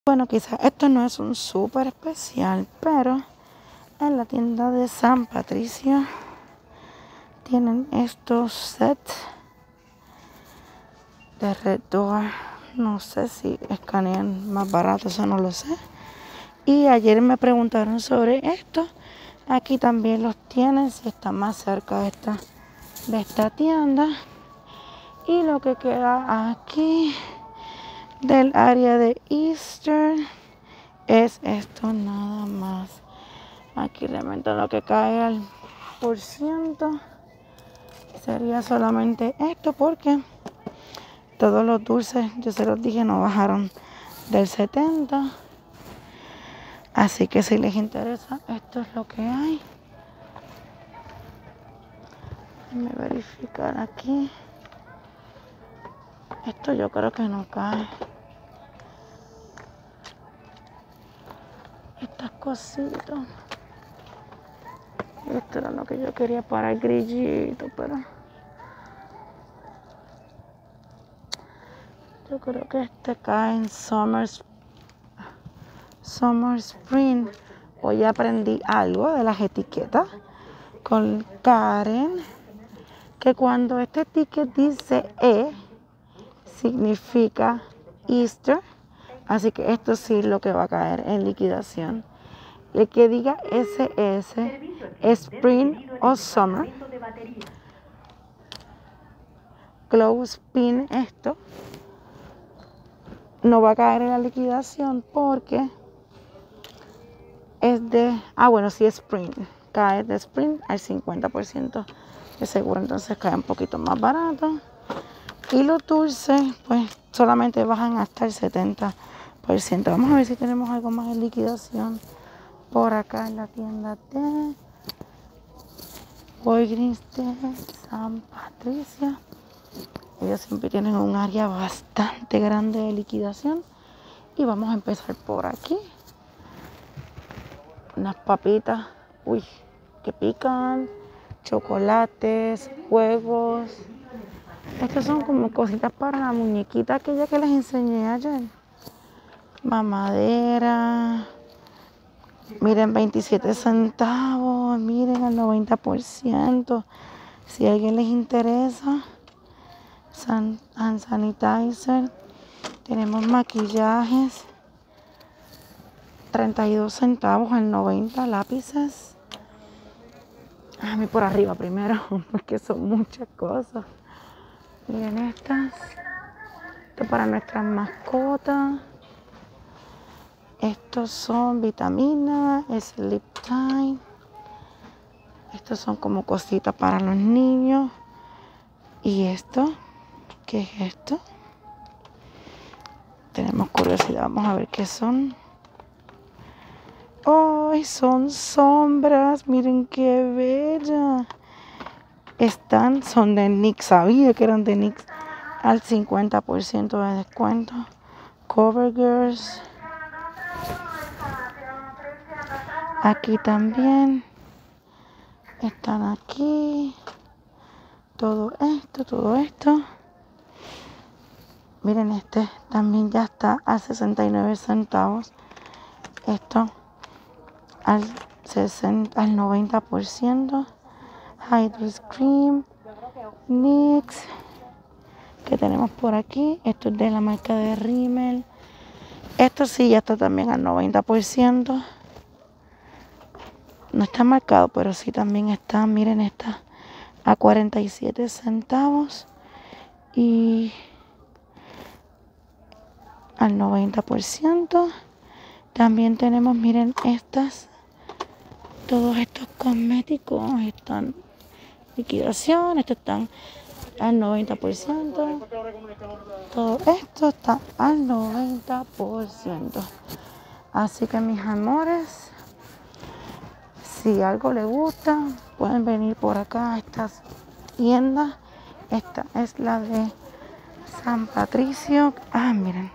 Bueno, quizás esto no es un súper especial, pero en la tienda de San Patricio tienen estos sets de Red Door. No sé si escanean más barato, eso no lo sé. Y ayer me preguntaron sobre esto. Aquí también los tienen, si está más cerca de esta tienda. Y lo que queda aquí del área de Eastern es esto nada más. Aquí realmente lo que cae al por ciento sería solamente esto, porque todos los dulces, yo se los dije, no bajaron del 70. Así que si les interesa, esto es lo que hay. Déjenme verificar aquí. Esto yo creo que no cae. Estas cositas. Esto era lo que yo quería para el grillito, pero yo creo que este cae en Summer Spring. Hoy aprendí algo de las etiquetas con Karen, que cuando este ticket dice significa Easter, así que esto sí es lo que va a caer en liquidación. El que diga SS, Spring o Summer, Clothespin, esto no va a caer en la liquidación porque es de, bueno, sí, Spring, cae de Spring al 50% de seguro, entonces cae un poquito más barato. Y los dulces, pues solamente bajan hasta el 70%. Vamos a ver si tenemos algo más en liquidación por acá en la tienda de Walgreens de San Patricio. Ellos siempre tienen un área bastante grande de liquidación. Y vamos a empezar por aquí. Unas papitas, que pican, chocolates, huevos. Estos son como cositas para la muñequita aquella que les enseñé ayer. Mamadera. Miren, 27 centavos. Miren, al 90%. Si a alguien les interesa. Hand sanitizer. Tenemos maquillajes. 32 centavos al 90. Lápices. A mí por arriba primero, porque son muchas cosas. Miren estas. Esto para nuestras mascotas. Estos son vitaminas, Sleep Time. Estos son como cositas para los niños. ¿Y esto? ¿Qué es esto? Tenemos curiosidad, vamos a ver qué son. ¡Ay, son sombras! Miren qué bella. Son de NYX, sabía que eran de NYX al 50% de descuento. CoverGirls. Aquí también. Están aquí. Todo esto. Miren, este también ya está a 69 centavos. Esto al 90%. Hydro Cream, NYX. Que tenemos por aquí. Esto es de la marca de Rimmel. Esto sí ya está también al 90%. No está marcado, pero sí también está. Miren, está a 47 centavos. Y al 90%. También tenemos, miren, todos estos cosméticos están en liquidación. Estos están al 90%. Todo esto está al 90%. Así que, mis amores, si algo les gusta, pueden venir por acá a estas tiendas. Esta es la de San Patricio. Miren.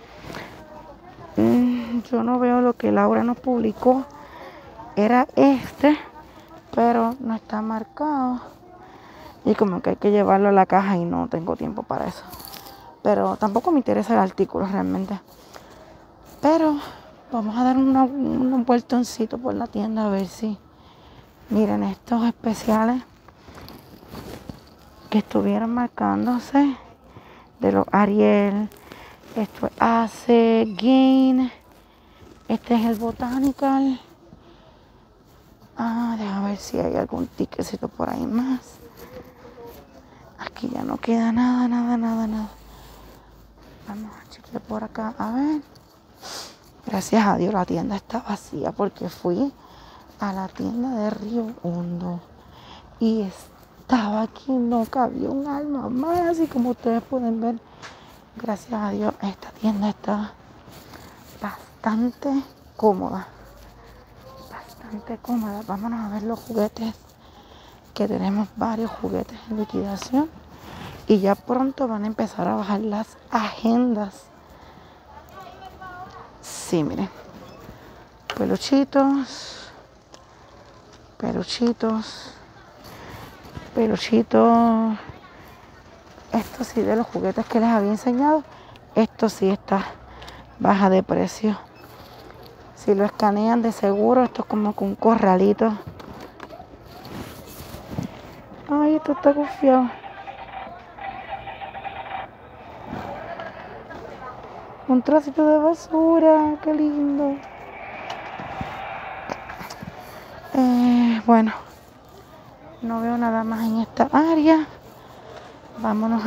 Yo no veo lo que Laura nos publicó. Era pero no está marcado. Y como que hay que llevarlo a la caja y no tengo tiempo para eso. Pero tampoco me interesa el artículo realmente. Pero vamos a dar un vueltoncito por la tienda a ver si... Miren estos especiales que estuvieron marcándose de los Ariel. Esto es Ace, Gain. Este es el Botanical. Déjame ver si hay algún tiquecito por ahí más. Aquí ya no queda nada. Vamos a chequear por acá, a ver. Gracias a Dios la tienda está vacía porque fui a la tienda de Río Hondo y estaba aquí, no cabía un alma más. Y como ustedes pueden ver, gracias a Dios esta tienda está bastante cómoda. Vámonos a ver los juguetes, que tenemos varios juguetes en liquidación y ya pronto van a empezar a bajar las agendas. Sí, miren, peluchitos, esto sí, de los juguetes que les había enseñado, esto sí está baja de precio. Si lo escanean, de seguro esto es como con un corralito. Ay, esto está confiado. Un trocito de basura, qué lindo. Bueno, no veo nada más en esta área. Vámonos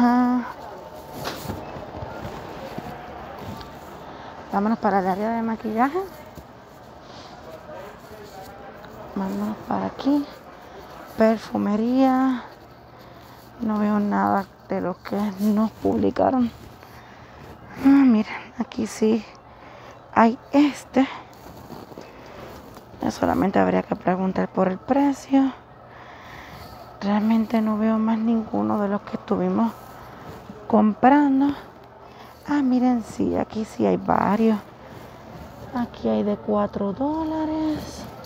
para el área de maquillaje. Vámonos para aquí. Perfumería. No veo nada de lo que nos publicaron. Miren, aquí sí hay este. Solamente habría que preguntar por el precio. Realmente no veo más ninguno de los que estuvimos comprando. Miren, sí, aquí sí hay varios. Aquí hay de $4.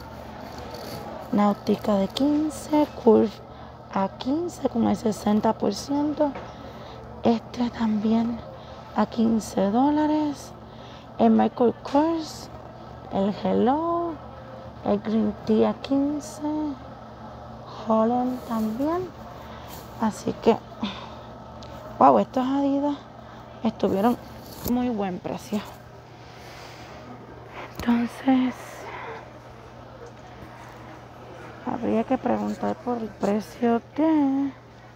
Náutica de 15. Curve a 15 con el 60%. Este también a $15. El Michael Kors. El Hello. El Green Tea a 15. Holland también. Así que, wow, estos Adidas estuvieron muy buen precio. Entonces, habría que preguntar por el precio de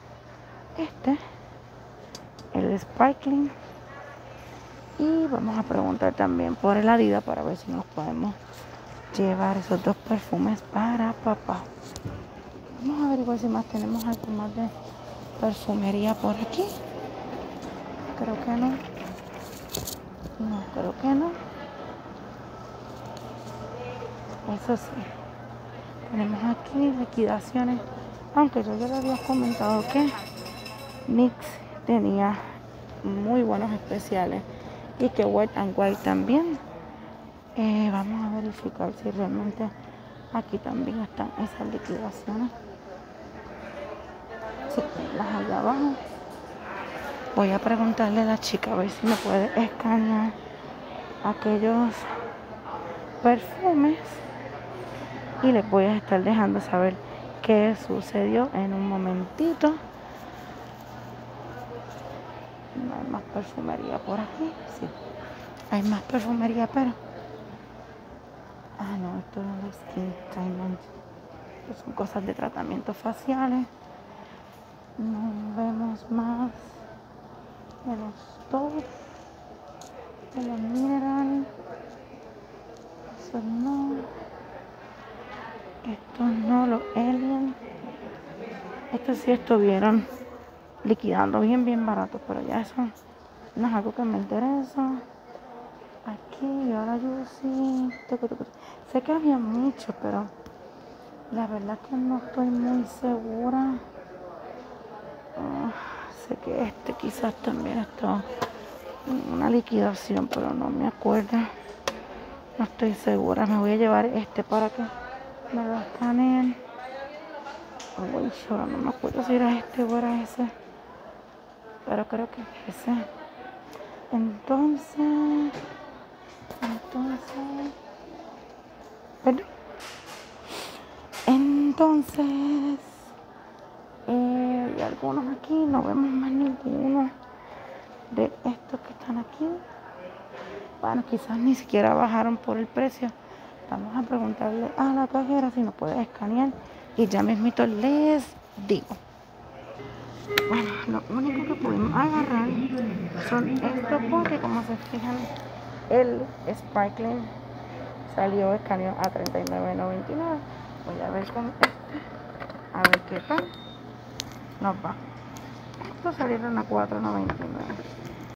el Sparkling. Y vamos a preguntar también por el Adidas para ver si nos podemos llevar esos dos perfumes para papá. Vamos a averiguar si más tenemos algo más de perfumería por aquí. Creo que no. No, creo que no. Eso sí. Tenemos aquí liquidaciones. Aunque yo ya le había comentado que Mix tenía muy buenos especiales. Y que Wet n Wild también. Vamos a verificar si realmente aquí también están esas liquidaciones. Sí, las allá abajo. Voy a preguntarle a la chica a ver si me puede escanear aquellos perfumes y les voy a estar dejando saber qué sucedió en un momentito. No hay más perfumería por aquí. Sí, hay más perfumería, pero no, esto es los Skin Treatment. Son cosas de tratamientos faciales. No vemos más de los Dove, de los Mineral. Estos no. Estos no, los Alien. Estos sí estuvieron liquidando bien baratos, pero ya eso no es algo que me interesa. Aquí, ahora yo sí. Sé que había muchos, pero la verdad que no estoy muy segura. Sé que este quizás también está en una liquidación, pero no me acuerdo. No estoy segura. Me voy a llevar este para que me lo escaneen. Uy, ahora no me acuerdo si era este o era ese. Pero creo que es ese. Entonces, Entonces, perdón. Entonces, hay algunos aquí, no vemos más ninguno de estos que están aquí. Bueno, quizás ni siquiera bajaron por el precio. Vamos a preguntarle a la cajera si nos puede escanear y ya mismito les digo. Bueno, lo único que pudimos agarrar son estos porque, como se fijan, el Sparkling salió escaneado a $39.99. Voy a ver con este, a ver qué tal nos va. Estos salieron a $4.99.